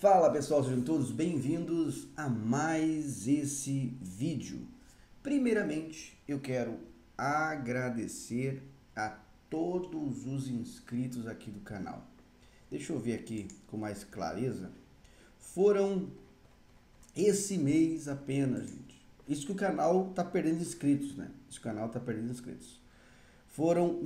Fala pessoal, sejam todos bem-vindos a mais esse vídeo. Primeiramente, eu quero agradecer a todos os inscritos aqui do canal. Deixa eu ver aqui com mais clareza. Foram esse mês apenas, gente. Isso que o canal tá perdendo inscritos, né? Esse canal tá perdendo inscritos. Foram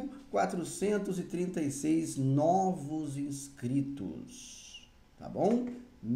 1.436 novos inscritos. Tá bom?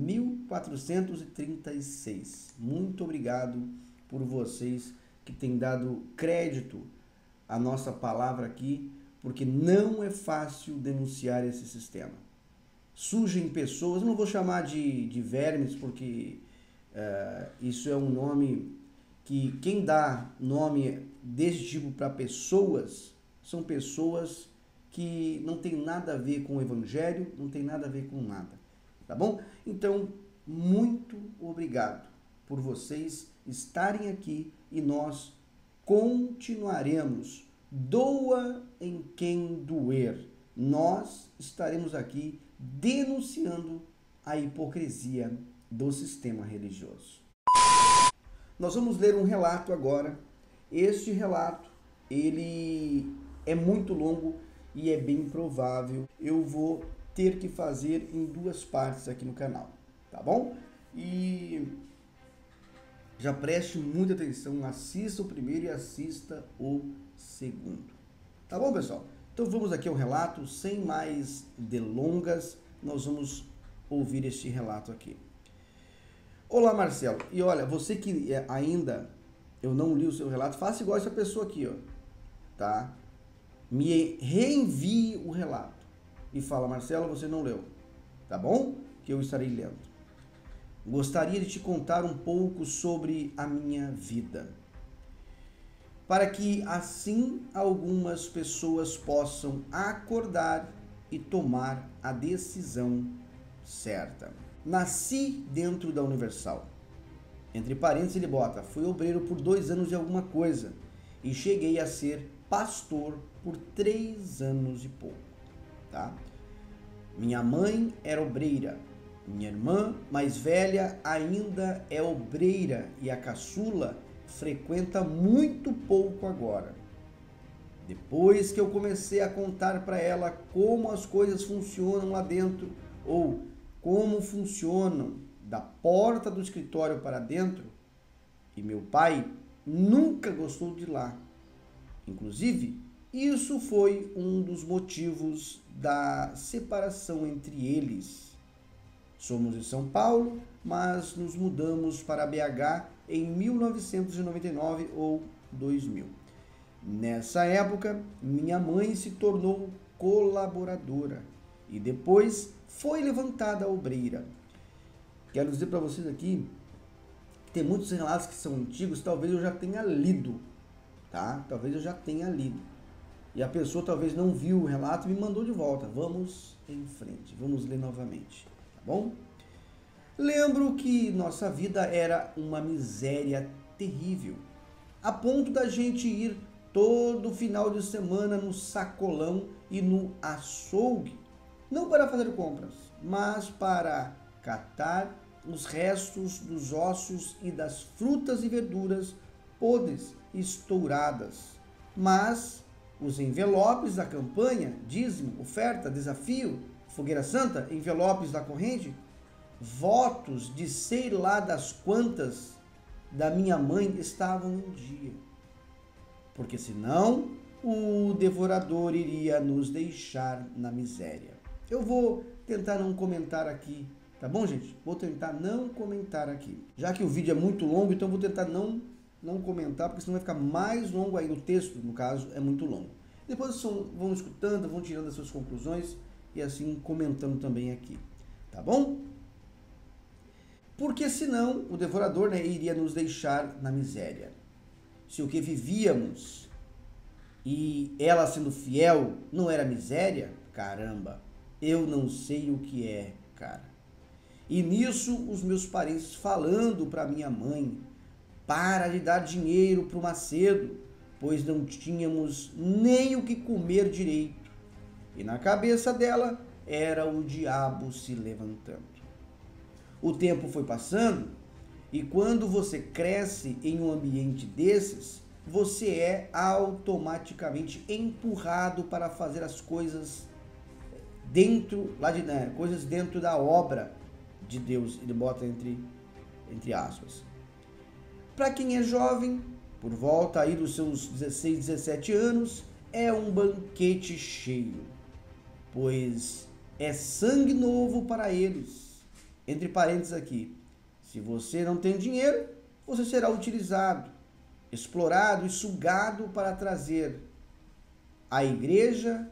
1.436. Muito obrigado por vocês que têm dado crédito à nossa palavra aqui, porque não é fácil denunciar esse sistema. Surgem pessoas, não vou chamar de vermes, porque isso é um nome que quem dá nome desse tipo para pessoas, são pessoas que não tem nada a ver com o evangelho, não tem nada a ver com nada. Tá bom? Então, muito obrigado por vocês estarem aqui e nós continuaremos. Doa em quem doer. Nós estaremos aqui denunciando a hipocrisia do sistema religioso. Nós vamos ler um relato agora. Este relato, ele é muito longo e é bem provável. Eu vou ter que fazer em duas partes aqui no canal, tá bom? E já preste muita atenção, assista o primeiro e assista o segundo. Tá bom, pessoal? Então vamos aqui ao relato, sem mais delongas, nós vamos ouvir este relato aqui. Olá, Marcelo. E olha, você que ainda eu não li o seu relato, faça igual essa pessoa aqui, ó, tá? Me reenvie o relato e fala: Marcelo, você não leu, tá bom? Que eu estarei lendo. Gostaria de te contar um pouco sobre a minha vida, para que assim algumas pessoas possam acordar e tomar a decisão certa. Nasci dentro da Universal. Entre parênteses ele bota: fui obreiro por 2 anos e alguma coisa e cheguei a ser pastor por 3 anos e pouco. Tá? Minha mãe era obreira, minha irmã mais velha ainda é obreira e a caçula frequenta muito pouco agora. Depois que eu comecei a contar para ela como as coisas funcionam lá dentro ou como funcionam da porta do escritório para dentro, e meu pai nunca gostou de lá. Inclusive, isso foi um dos motivos da separação entre eles. Somos de São Paulo, mas nos mudamos para BH em 1999 ou 2000. Nessa época, minha mãe se tornou colaboradora e depois foi levantada a obreira. Quero dizer para vocês aqui que tem muitos relatos que são antigos, talvez eu já tenha lido, tá? Talvez eu já tenha lido. E a pessoa talvez não viu o relato e me mandou de volta. Vamos em frente, vamos ler novamente, tá bom? Lembro que nossa vida era uma miséria terrível, a ponto da gente ir todo final de semana no sacolão e no açougue, não para fazer compras, mas para catar os restos dos ossos e das frutas e verduras podres e estouradas. Mas os envelopes da campanha, dízimo, oferta, desafio, fogueira santa, envelopes da corrente, votos de sei lá das quantas da minha mãe estavam em dia. Porque senão o devorador iria nos deixar na miséria. Eu vou tentar não comentar aqui, tá bom, gente? Vou tentar não comentar aqui. Já que o vídeo é muito longo, então vou tentar não comentar, porque senão vai ficar mais longo aí. O texto, no caso, é muito longo. Depois vocês vão escutando, vão tirando as suas conclusões e assim comentando também aqui, tá bom? Porque senão o devorador, né, iria nos deixar na miséria. Se o que vivíamos e ela sendo fiel não era miséria, caramba, eu não sei o que é, cara. E nisso os meus parentes falando para minha mãe: para de dar dinheiro para o Macedo, pois não tínhamos nem o que comer direito. E na cabeça dela era o diabo se levantando. O tempo foi passando e quando você cresce em um ambiente desses, você é automaticamente empurrado para fazer as coisas dentro, coisas dentro da obra de Deus. Ele bota entre aspas. Para quem é jovem, por volta aí dos seus 16, 17 anos, é um banquete cheio, pois é sangue novo para eles. Entre parênteses aqui, se você não tem dinheiro, você será utilizado, explorado e sugado para trazer à igreja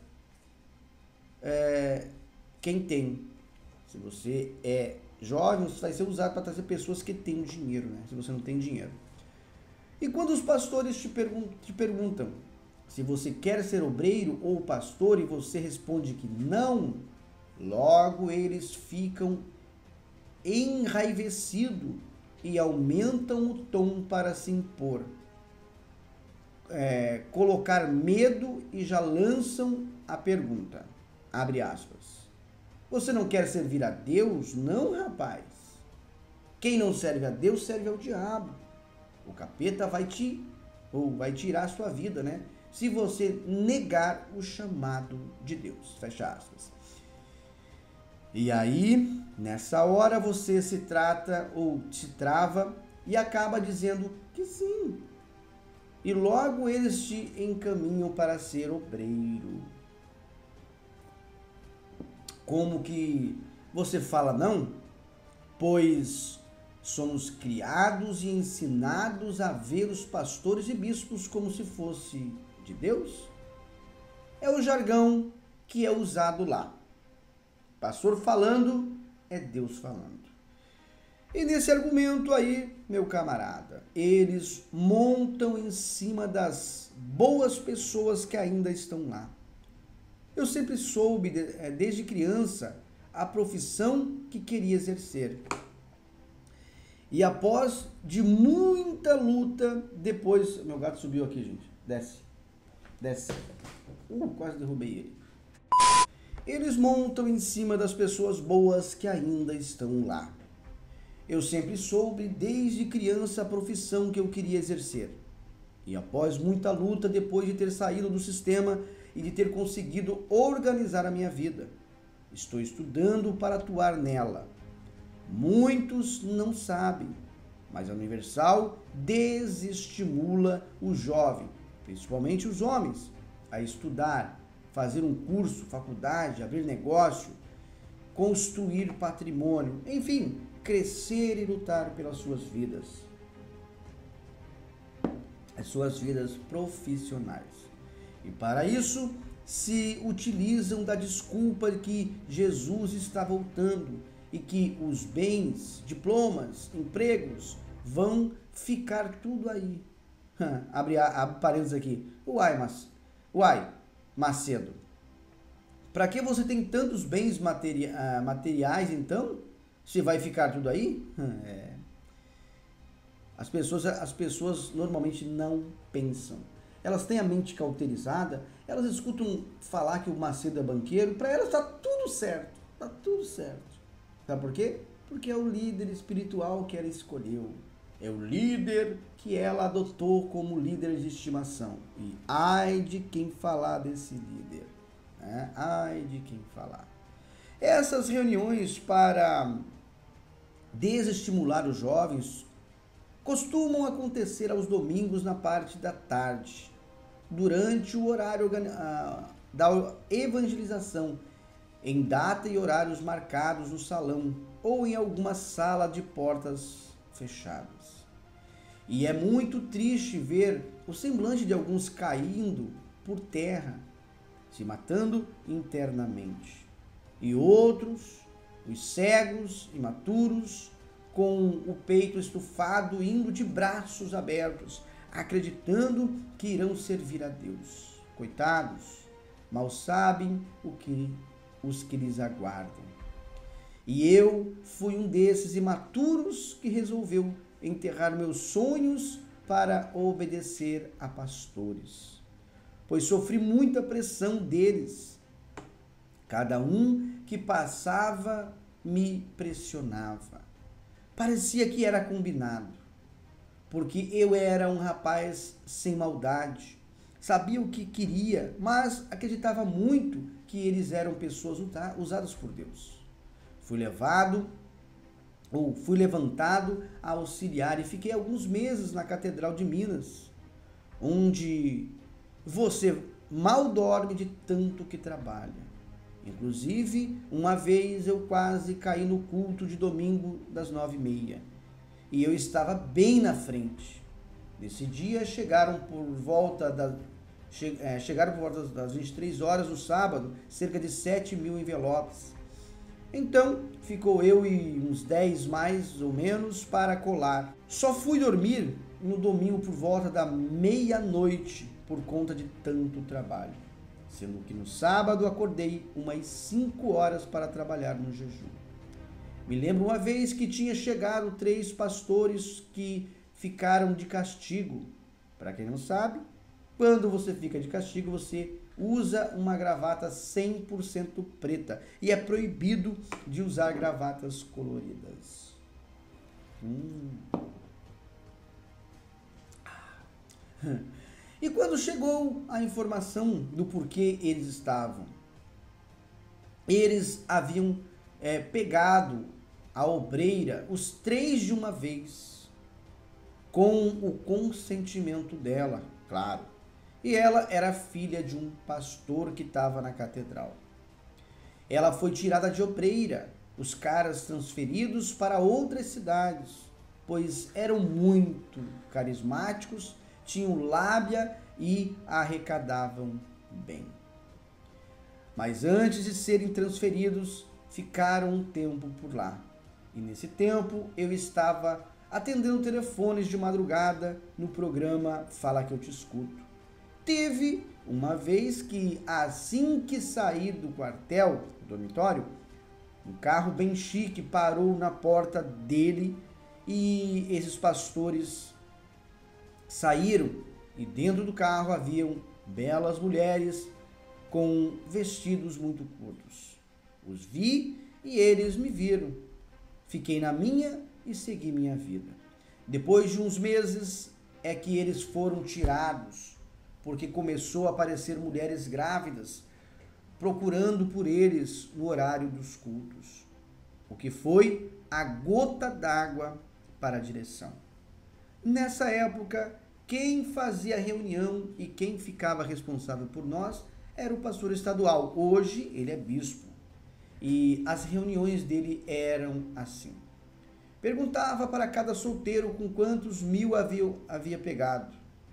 quem tem. Se você é jovem, você vai ser usado para trazer pessoas que têm dinheiro, né? Se você não tem dinheiro. E quando os pastores te perguntam se você quer ser obreiro ou pastor e você responde que não, logo eles ficam enraivecidos e aumentam o tom para se impor, colocar medo e já lançam a pergunta, abre aspas. Você não quer servir a Deus? Não, rapaz. Quem não serve a Deus serve ao diabo. O capeta vai tirar a sua vida, né? Se você negar o chamado de Deus. Fecha aspas. E aí, nessa hora, você se trava e acaba dizendo que sim. E logo eles te encaminham para ser obreiro. Como que você fala não? Pois somos criados e ensinados a ver os pastores e bispos como se fosse de Deus. É o jargão que é usado lá. Pastor falando é Deus falando. E nesse argumento aí, meu camarada, eles montam em cima das boas pessoas que ainda estão lá. Eu sempre soube, desde criança, a profissão que queria exercer. E após de muita luta, depois... Meu gato subiu aqui, gente. Desce. Quase derrubei ele. Eles montam em cima das pessoas boas que ainda estão lá. Eu sempre soube, desde criança, a profissão que eu queria exercer. E após muita luta, depois de ter saído do sistema e de ter conseguido organizar a minha vida, estou estudando para atuar nela. Muitos não sabem, mas a Universal desestimula o jovem, principalmente os homens, a estudar, fazer um curso, faculdade, abrir negócio, construir patrimônio, enfim, crescer e lutar pelas suas vidas. As suas vidas profissionais. E para isso, se utilizam da desculpa de que Jesus está voltando e que os bens, diplomas, empregos vão ficar tudo aí. Abre parênteses aqui. Uai, Macedo. Para que você tem tantos bens materiais, então? Se vai ficar tudo aí? As pessoas normalmente não pensam. Elas têm a mente cauterizada, elas escutam falar que o Macedo é banqueiro, para elas está tudo certo. Está tudo certo. Sabe por quê? Porque é o líder espiritual que ela escolheu. É o líder que ela adotou como líder de estimação. E ai de quem falar desse líder. Né? Ai de quem falar. Essas reuniões para desestimular os jovens costumam acontecer aos domingos na parte da tarde, durante o horário da evangelização, em data e horários marcados no salão ou em alguma sala de portas fechadas. E é muito triste ver o semblante de alguns caindo por terra, se matando internamente. E outros, os cegos, imaturos, com o peito estufado, indo de braços abertos, acreditando que irão servir a Deus. Coitados, mal sabem os que lhes aguardam. E eu fui um desses imaturos que resolveu enterrar meus sonhos para obedecer a pastores, pois sofri muita pressão deles. Cada um que passava me pressionava. Parecia que era combinado, porque eu era um rapaz sem maldade, sabia o que queria, mas acreditava muito que eles eram pessoas usadas por Deus. Fui levantado a auxiliar e fiquei alguns meses na Catedral de Minas, onde você mal dorme de tanto que trabalha. Inclusive, uma vez eu quase caí no culto de domingo das 9h30 e eu estava bem na frente. Nesse dia chegaram por volta das 23 horas do sábado, cerca de 7.000 envelopes. Então, ficou eu e uns 10 mais ou menos para colar. Só fui dormir no domingo por volta da meia-noite por conta de tanto trabalho. Sendo que no sábado acordei umas 5 horas para trabalhar no jejum. Me lembro uma vez que tinha chegado 3 pastores que ficaram de castigo. Para quem não sabe, quando você fica de castigo, você usa uma gravata 100% preta. E é proibido de usar gravatas coloridas. E quando chegou a informação do porquê eles estavam, eles haviam pegado a obreira, os 3 de uma vez, com o consentimento dela, claro. E ela era filha de um pastor que estava na catedral. Ela foi tirada de obreira, os caras transferidos para outras cidades, pois eram muito carismáticos, tinham lábia e arrecadavam bem. Mas antes de serem transferidos, ficaram um tempo por lá. E nesse tempo eu estava atendendo telefones de madrugada no programa Fala Que Eu Te Escuto. Teve uma vez que, assim que saí do quartel, do dormitório, um carro bem chique parou na porta dele e esses pastores saíram e dentro do carro haviam belas mulheres com vestidos muito curtos. Os vi e eles me viram. Fiquei na minha e segui minha vida. Depois de uns meses é que eles foram tirados, porque começou a aparecer mulheres grávidas procurando por eles no horário dos cultos, o que foi a gota d'água para a direção. Nessa época, quem fazia a reunião e quem ficava responsável por nós era o pastor estadual. Hoje ele é bispo. E as reuniões dele eram assim. Perguntava para cada solteiro com quantos mil havia pegado,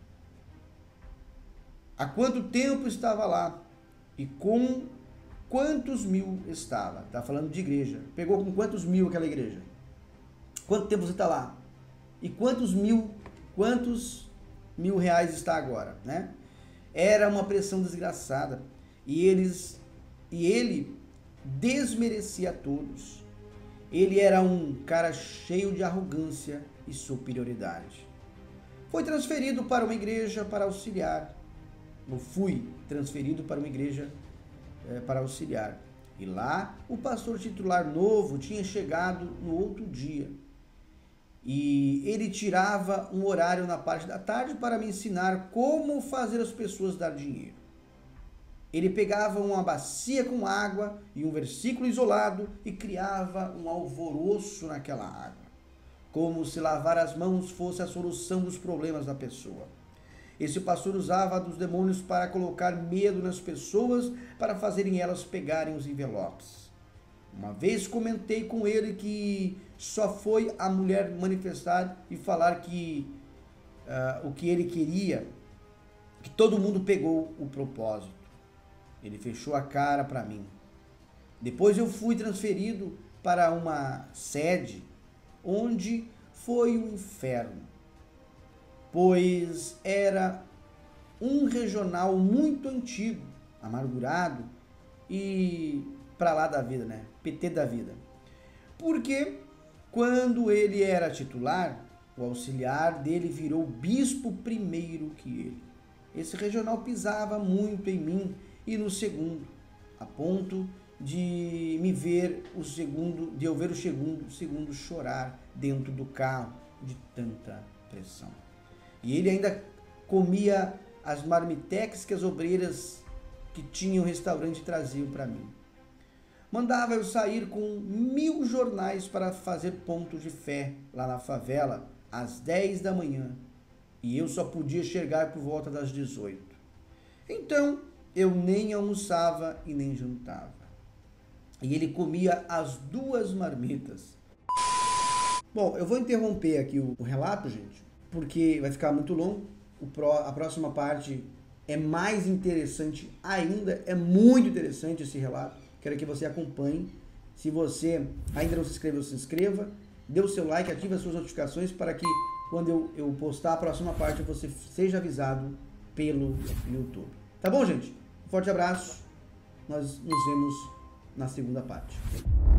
há quanto tempo estava lá e com quantos mil estava. Está falando de igreja. Pegou com quantos mil aquela igreja? Quanto tempo você está lá? E quantos mil reais está agora, né? Era uma pressão desgraçada. E ele desmerecia a todos. Ele era um cara cheio de arrogância e superioridade. Foi transferido para uma igreja para auxiliar. Eu fui transferido para uma igreja para auxiliar. E lá o pastor titular novo tinha chegado no outro dia. E ele tirava um horário na parte da tarde para me ensinar como fazer as pessoas dar dinheiro. Ele pegava uma bacia com água e um versículo isolado e criava um alvoroço naquela água, como se lavar as mãos fosse a solução dos problemas da pessoa. Esse pastor usava dos demônios para colocar medo nas pessoas, para fazerem elas pegarem os envelopes. Uma vez comentei com ele que só foi a mulher manifestar e falar que o que ele queria, que todo mundo pegou o propósito. Ele fechou a cara para mim. Depois eu fui transferido para uma sede onde foi um inferno, pois era um regional muito antigo, amargurado e para lá da vida, né? PT da vida. Porque quando ele era titular, o auxiliar dele virou bispo primeiro que ele. Esse regional pisava muito em mim e no segundo, a ponto de me ver de eu ver o segundo chorar dentro do carro de tanta pressão. E ele ainda comia as marmitex que as obreiras que tinham restaurante traziam para mim. Mandava eu sair com 1000 jornais para fazer ponto de fé lá na favela às 10 da manhã. E eu só podia chegar por volta das 18. Então, eu nem almoçava e nem jantava. E ele comia as 2 marmitas. Bom, eu vou interromper aqui o relato, gente, porque vai ficar muito longo. A próxima parte é mais interessante ainda, é muito interessante esse relato. Quero que você acompanhe. Se você ainda não se inscreveu, se inscreva. Dê o seu like, ative as suas notificações para que quando eu postar a próxima parte você seja avisado pelo YouTube. Tá bom, gente? Forte abraço. Nós nos vemos na segunda parte.